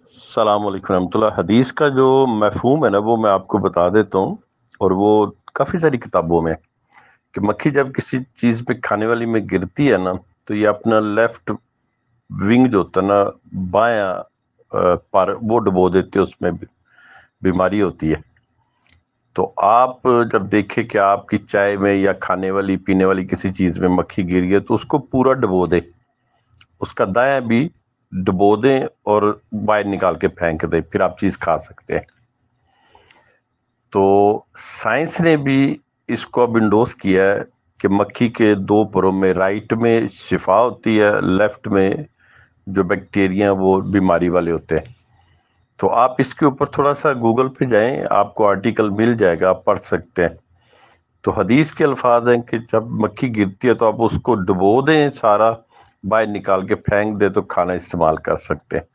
सलाम अलैकुम रहमतुल्लाह। हदीस का जो मफ़हूम है ना वो मैं आपको बता देता हूँ। और वो काफ़ी सारी किताबों में कि मक्खी जब किसी चीज़ पे खाने वाली में गिरती है ना तो ये अपना लेफ्ट विंग जो होता है ना बायां पर वो डुबो देते हैं, उसमें बीमारी होती है। तो आप जब देखें कि आपकी चाय में या खाने वाली पीने वाली किसी चीज़ में मक्खी गिर गई है तो उसको पूरा डुबो दें, उसका दायां भी डुबो दें और बाहर निकाल के फेंक दें, फिर आप चीज़ खा सकते हैं। तो साइंस ने भी इसको अब इंडोर्स किया है कि मक्खी के दो परों में, राइट में शिफा होती है, लेफ्ट में जो बैक्टीरिया वो बीमारी वाले होते हैं। तो आप इसके ऊपर थोड़ा सा गूगल पे जाएं, आपको आर्टिकल मिल जाएगा, आप पढ़ सकते हैं। तो हदीस के अल्फाज हैं कि जब मक्खी गिरती है तो आप उसको डुबो दें, सारा बाहर निकाल के फेंक दें तो खाना इस्तेमाल कर सकते हैं।